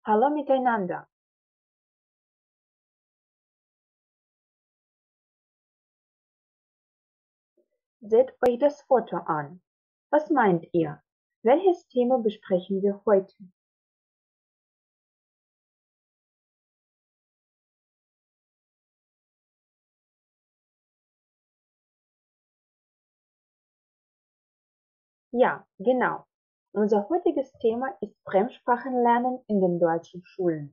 Hallo miteinander. Seht euch das Foto an. Was meint ihr? Welches Thema besprechen wir heute? Ja, genau. Unser heutiges Thema ist Fremdsprachenlernen in den deutschen Schulen.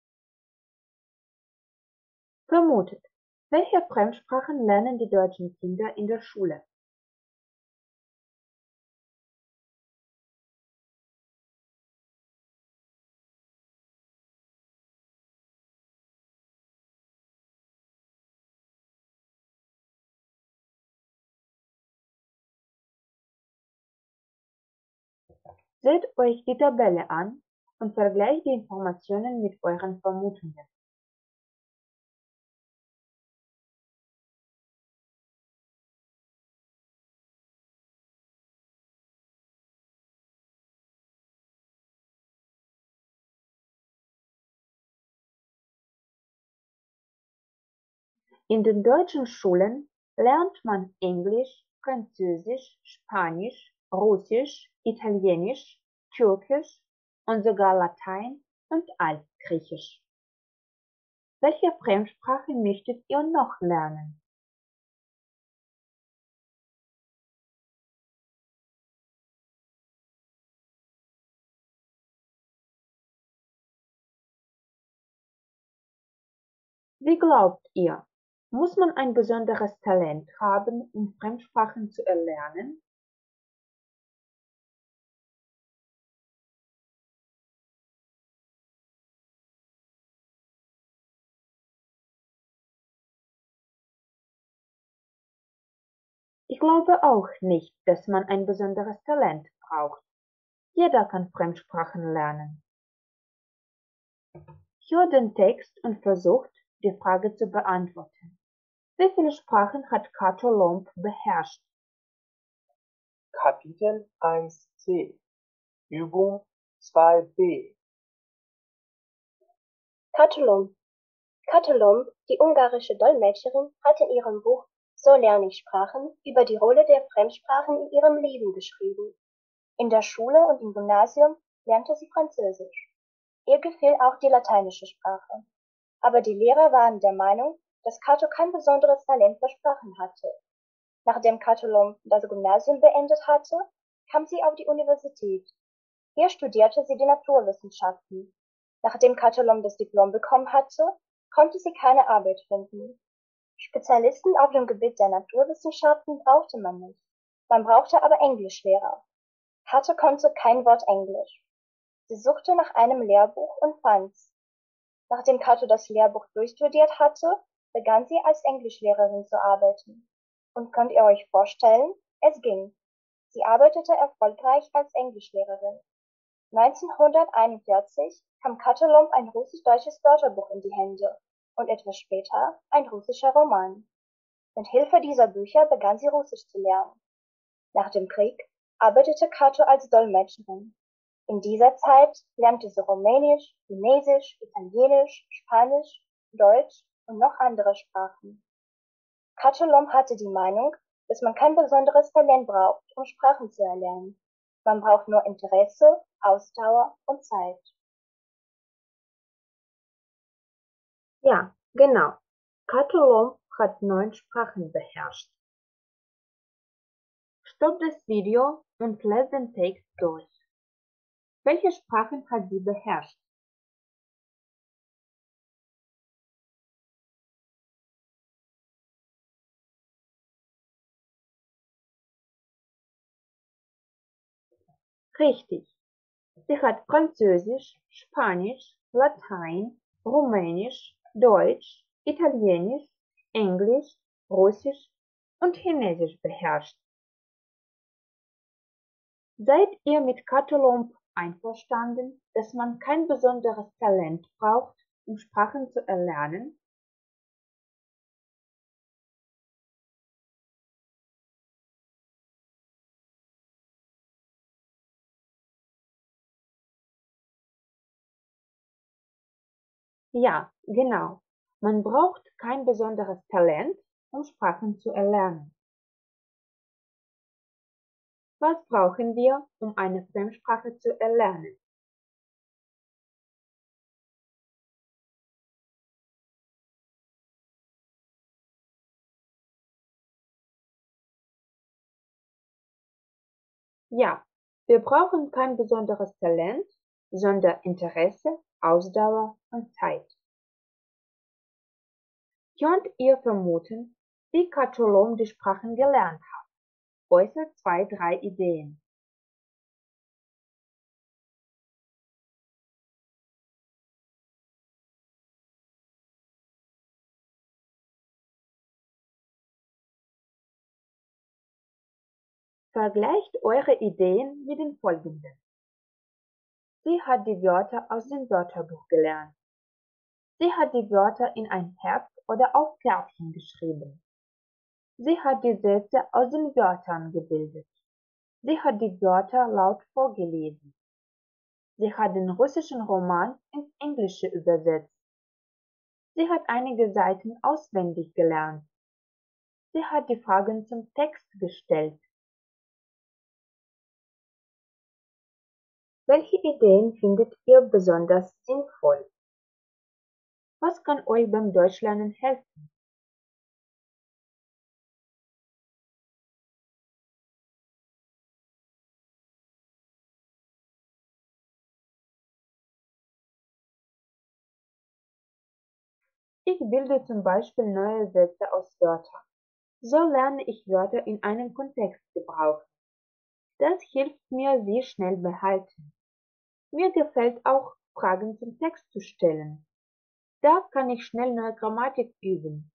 Vermutet, welche Fremdsprachen lernen die deutschen Kinder in der Schule? Seht euch die Tabelle an und vergleicht die Informationen mit euren Vermutungen. In den deutschen Schulen lernt man Englisch, Französisch, Spanisch, Russisch, Italienisch, Türkisch und sogar Latein und Altgriechisch. Welche Fremdsprache möchtet ihr noch lernen? Wie glaubt ihr, muss man ein besonderes Talent haben, um Fremdsprachen zu erlernen? Ich glaube auch nicht, dass man ein besonderes Talent braucht. Jeder kann Fremdsprachen lernen. Hört den Text und versucht, die Frage zu beantworten. Wie viele Sprachen hat Kato Lomb beherrscht? Kapitel 1c Übung 2b Katolom. Katolom, die ungarische Dolmetscherin, hat in ihrem Buch So lerne ich Sprachen über die Rolle der Fremdsprachen in ihrem Leben geschrieben. In der Schule und im Gymnasium lernte sie Französisch. Ihr gefiel auch die lateinische Sprache. Aber die Lehrer waren der Meinung, dass Kato kein besonderes Talent für Sprachen hatte. Nachdem Katolom das Gymnasium beendet hatte, kam sie auf die Universität. Hier studierte sie die Naturwissenschaften. Nachdem Katolom das Diplom bekommen hatte, konnte sie keine Arbeit finden. Spezialisten auf dem Gebiet der Naturwissenschaften brauchte man nicht. Man brauchte aber Englischlehrer. Kato konnte kein Wort Englisch. Sie suchte nach einem Lehrbuch und fand's. Nachdem Kato das Lehrbuch durchstudiert hatte, begann sie als Englischlehrerin zu arbeiten. Und könnt ihr euch vorstellen, es ging. Sie arbeitete erfolgreich als Englischlehrerin. 1941 kam Katolomb ein russisch-deutsches Wörterbuch in die Hände und etwas später ein russischer Roman. Mit Hilfe dieser Bücher begann sie Russisch zu lernen. Nach dem Krieg arbeitete Kato als Dolmetscherin. In dieser Zeit lernte sie Rumänisch, Chinesisch, Italienisch, Spanisch, Deutsch und noch andere Sprachen. Katolomb hatte die Meinung, dass man kein besonderes Talent braucht, um Sprachen zu erlernen. Man braucht nur Interesse, Ausdauer und Zeit. Ja, genau. Kato Lomb hat 9 Sprachen beherrscht. Stopp das Video und lest den Text durch. Welche Sprachen hat sie beherrscht? Richtig. Sie hat Französisch, Spanisch, Latein, Rumänisch, Deutsch, Italienisch, Englisch, Russisch und Chinesisch beherrscht. Seid ihr mit Katolomb einverstanden, dass man kein besonderes Talent braucht, um Sprachen zu erlernen? Ja, genau. Man braucht kein besonderes Talent, um Sprachen zu erlernen. Was brauchen wir, um eine Fremdsprache zu erlernen? Ja, wir brauchen kein besonderes Talent, sondern Interesse, Ausdauer und Zeit. Könnt ihr vermuten, wie Katolom die Sprachen gelernt hat? Äußert 2, 3 Ideen. Vergleicht eure Ideen mit den folgenden. Sie hat die Wörter aus dem Wörterbuch gelernt. Sie hat die Wörter in ein Heft oder auf Kärtchen geschrieben. Sie hat die Sätze aus den Wörtern gebildet. Sie hat die Wörter laut vorgelesen. Sie hat den russischen Roman ins Englische übersetzt. Sie hat einige Seiten auswendig gelernt. Sie hat die Fragen zum Text gestellt. Welche Ideen findet ihr besonders sinnvoll? Was kann euch beim Deutschlernen helfen? Ich bilde zum Beispiel neue Sätze aus Wörtern. So lerne ich Wörter in einem Kontext gebrauchen. Das hilft mir, sie schnell behalten. Mir gefällt auch, Fragen zum Text zu stellen. Da kann ich schnell neue Grammatik üben.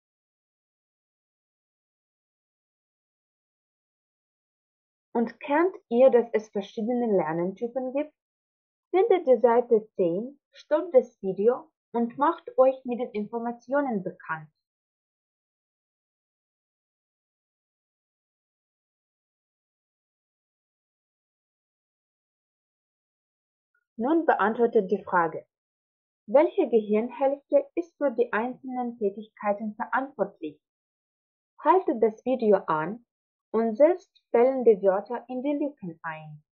Und kennt ihr, dass es verschiedene Lerntypen gibt? Findet die Seite 10, stoppt das Video und macht euch mit den Informationen bekannt. Nun beantwortet die Frage: Welche Gehirnhälfte ist für die einzelnen Tätigkeiten verantwortlich? Haltet das Video an und setzt fehlende Wörter in die Lücken ein.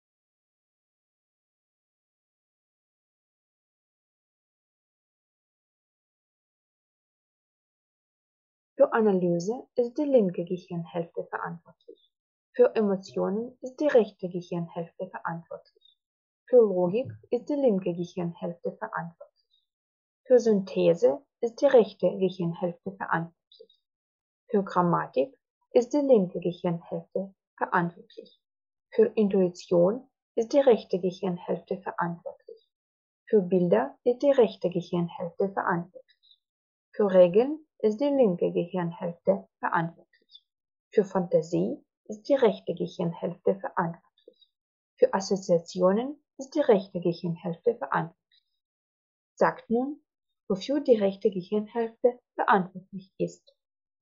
Für Analyse ist die linke Gehirnhälfte verantwortlich. Für Emotionen ist die rechte Gehirnhälfte verantwortlich. Für Logik ist die linke Gehirnhälfte verantwortlich. Für Synthese ist die rechte Gehirnhälfte verantwortlich. Für Grammatik ist die linke Gehirnhälfte verantwortlich. Für Intuition ist die rechte Gehirnhälfte verantwortlich. Für Bilder ist die rechte Gehirnhälfte verantwortlich. Für Regeln ist die linke Gehirnhälfte verantwortlich. Für Fantasie ist die rechte Gehirnhälfte verantwortlich. Für Assoziationen ist die rechte Gehirnhälfte verantwortlich. Sagt nun, wofür die rechte Gehirnhälfte verantwortlich ist.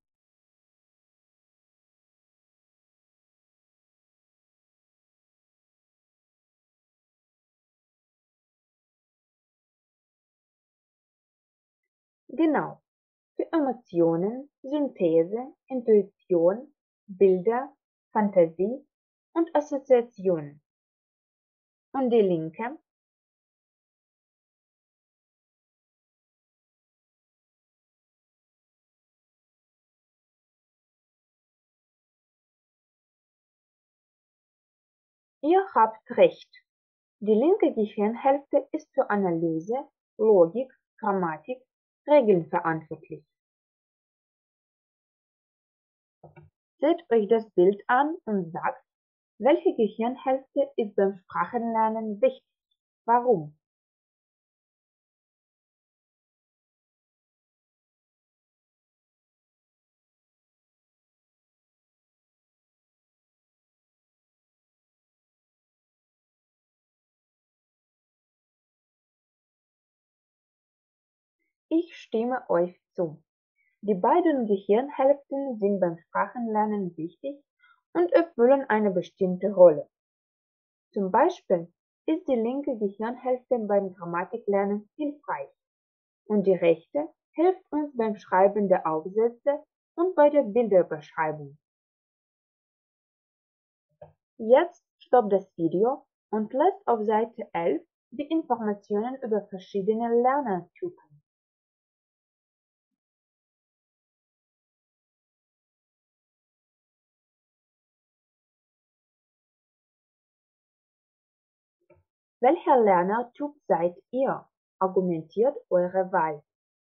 Genau, für Emotionen, Synthese, Intuition, Bilder, Fantasie und Assoziationen. Und die linke? Ihr habt recht. Die linke Gehirnhälfte ist für Analyse, Logik, Grammatik, Regeln verantwortlich. Seht euch das Bild an und sagt, welche Gehirnhälfte ist beim Sprachenlernen wichtig? Warum? Ich stimme euch zu. Die beiden Gehirnhälften sind beim Sprachenlernen wichtig und erfüllen eine bestimmte Rolle. Zum Beispiel ist die linke Gehirnhälfte beim Grammatiklernen hilfreich. und die rechte hilft uns beim Schreiben der Aufsätze und bei der Bilderbeschreibung. Jetzt stoppt das Video und lasst auf Seite 11 die Informationen über verschiedene Lernertypen. Welcher Lernertyp seid ihr? Argumentiert eure Wahl.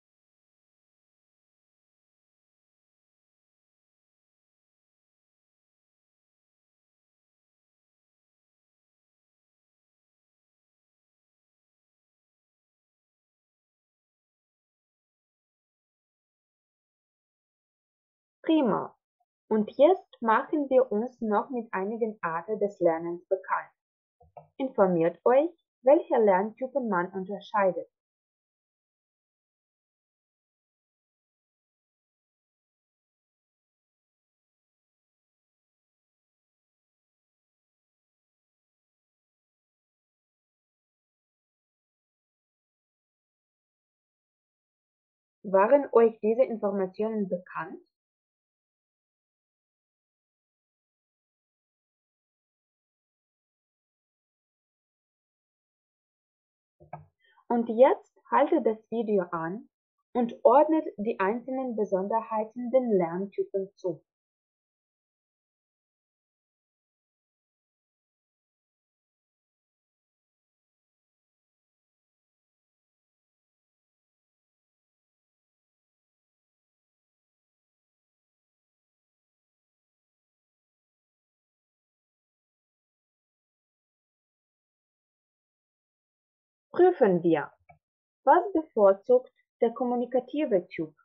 Prima. Und jetzt machen wir uns noch mit einigen Arten des Lernens bekannt. Informiert euch, welche Lerntypen man unterscheidet. Waren euch diese Informationen bekannt? Und jetzt haltet das Video an und ordnet die einzelnen Besonderheiten den Lerntypen zu. Prüfen wir. Was bevorzugt der kommunikative Typ?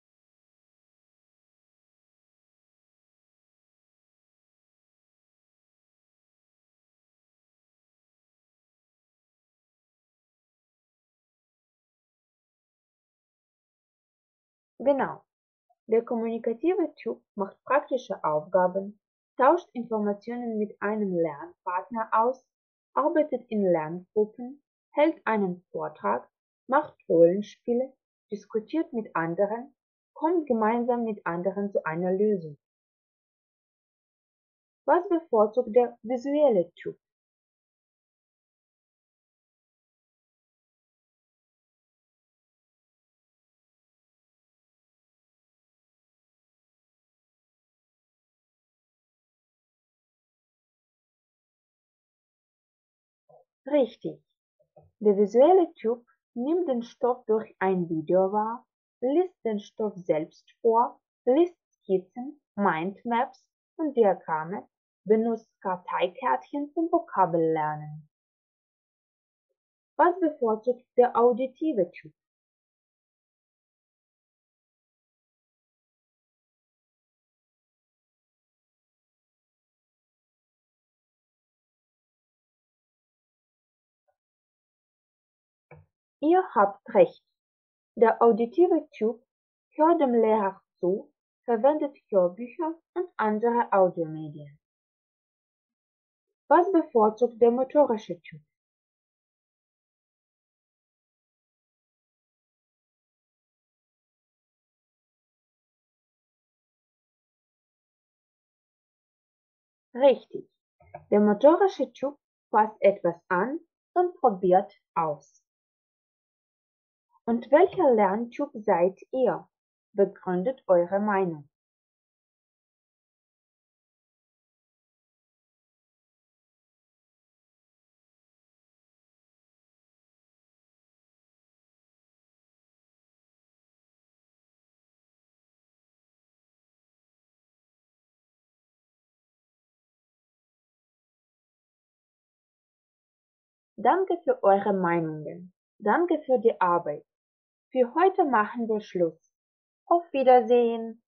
Genau. Der kommunikative Typ macht praktische Aufgaben, tauscht Informationen mit einem Lernpartner aus, arbeitet in Lerngruppen, hält einen Vortrag, macht Rollenspiele, diskutiert mit anderen, kommt gemeinsam mit anderen zu einer Lösung. Was bevorzugt der visuelle Typ? Richtig. Der visuelle Typ nimmt den Stoff durch ein Video wahr, liest den Stoff selbst vor, liest Skizzen, Mindmaps und Diagramme, benutzt Karteikärtchen zum Vokabellernen. Was bevorzugt der auditive Typ? Ihr habt recht. Der auditive Typ hört dem Lehrer zu, verwendet Hörbücher und andere Audiomedien. Was bevorzugt der motorische Typ? Richtig. Der motorische Typ fasst etwas an und probiert aus. Und welcher Lerntyp seid ihr? Begründet eure Meinung. Danke für eure Meinungen. Danke für die Arbeit. Für heute machen wir Schluss. Auf Wiedersehen.